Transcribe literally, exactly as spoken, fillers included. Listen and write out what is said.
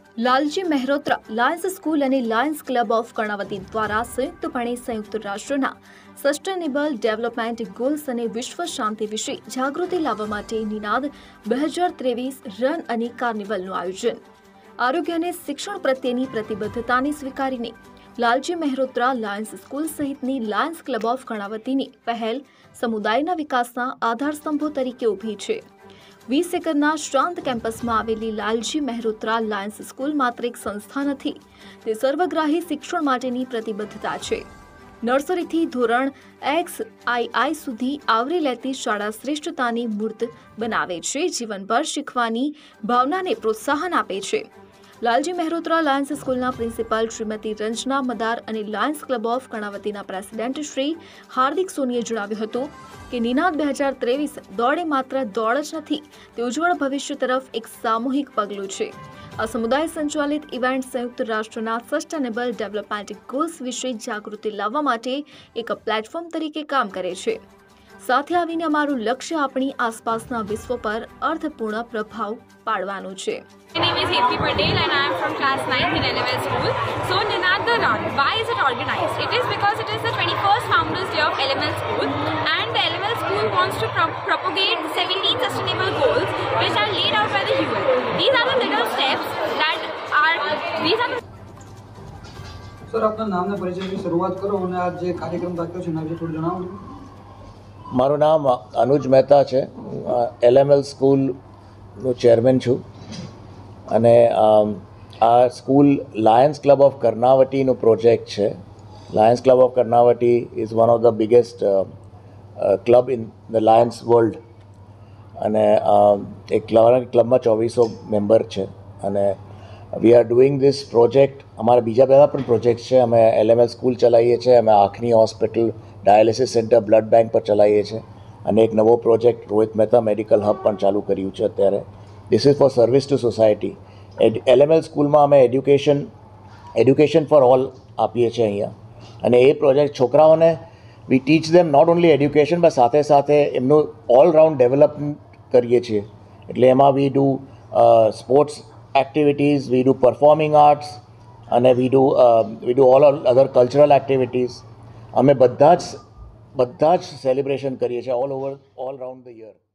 Lalji Mehrotra Lions school અને Lions club of Karnavati દ્વારા સંયુક્તપણે સંયુક્ત રાષ્ટ્રના સસ્ટેનેબલ ડેવલપમેન્ટ ગોલ્સ અને વિશ્વ શાંતિ વિશે જાગૃતિ લાવવા માટે નિનાદ બે હજાર ત્રેવીસ રન અને કાર્નિવલનું આયોજન. આરોગ્ય અને શિક્ષણ પ્રત્યેની પ્રતિબદ્ધતાને સ્વીકારીને લાલજી મહેરોત્રા લાયન્સ સ્કૂલ સહિતની લાયન્સ ક્લબ ઓફ કર્ણાવતીની પહેલ સમુદાયના વિકાસના આધારસ્તંભો તરીકે ઊભી છે. વીસ એકરના શાંત કેમ્પસમાં આવેલી લાલજી મહેરોત્રા લાયન્સ સ્કૂલ માત્ર એક સંસ્થા નથી, તે સર્વગ્રાહી શિક્ષણ માટેની પ્રતિબદ્ધતા છે. નર્સરીથી ધોરણ એક્સ આઈ આઈ સુધી આવરી લેતી શાળા શ્રેષ્ઠતાની મૂર્ત બનાવે છે, જીવનભર શીખવાની ભાવનાને પ્રોત્સાહન આપે છે. લાલજી મહેરોત્રા લાયન્સ સ્કૂલના પ્રિન્સિપાલ શ્રીમતી રંજના મદાર અને લાયન્સ ક્લબ ઓફ કર્ણાવતીના પ્રેસિડેન્ટ શ્રી હાર્દિક સોનીએ જણાવ્યું હતું કે નિનાદ બે હજાર ત્રેવીસ દોડ એ માત્ર દોડ જ નથી, તે ઉજ્જવળ ભવિષ્ય તરફ એક સામૂહિક પગલું છે. આ સમુદાય સંચાલિત ઇવેન્ટ સંયુક્ત રાષ્ટ્રના સસ્ટેનેબલ ડેવલપમેન્ટ ગોલ્સ વિશે જાગૃતિ લાવવા માટે એક પ્લેટફોર્મ તરીકે કામ કરે છે. સાથે આવીને અમારું લક્ષ્ય આપણી આસપાસના વિશ્વ પર અર્થપૂર્ણ પ્રભાવ પાડવાનું છે. My name is Hepti Patel and I am from class ninth in L M L school. So Ninad the Run, why is it organized? It is because it is the twenty-first Founders Day of L M L school and the L M L school wants to pro propagate seventeen sustainable goals which are laid out by the U N. These are the little steps that are, these are the sir આપના નામના પરિચયથી શરૂઆત કરો અને આ જે કાર્યક્રમ રાખ્યો છે એના વિશે થોડું જણાવો. મારું નામ અનુજ મહેતા છે. એલ એમ એલ સ્કૂલનું ચેરમેન છું અને આ સ્કૂલ લાયન્સ ક્લબ ઓફ કર્ણાવતીનો પ્રોજેક્ટ છે. Lions club of Karnavati is one of the biggest club in the Lions world અને એ ક્લબમાં ચોવીસો મેમ્બર છે અને we are doing this project. અમારા બીજા બધા પણ પ્રોજેક્ટ છે. અમે એલ એમ એલ સ્કૂલ ચલાવીએ છીએ, અમે આંખની hospital, dialysis center, blood bank પર ચલાવીએ છીએ અને એક નવો project Rohit Mehta medical hub પણ ચાલુ કર્યું છે અત્યારે. This is for service to society. L M L સ્કૂલમાં અમે એડ્યુકેશન એડ્યુકેશન ફોર ઓલ આપીએ છીએ અહીંયા અને એ પ્રોજેક્ટ છોકરાઓને we teach them not only education પણ સાથે સાથે એમનું ઓલરાઉન્ડ ડેવલપમેન્ટ કરીએ છીએ. એટલે એમાં we do sports activities, we do performing arts અને we do we do all other cultural activities. અમે બધા જ બધા જ સેલિબ્રેશન કરીએ છીએ all over all round the year.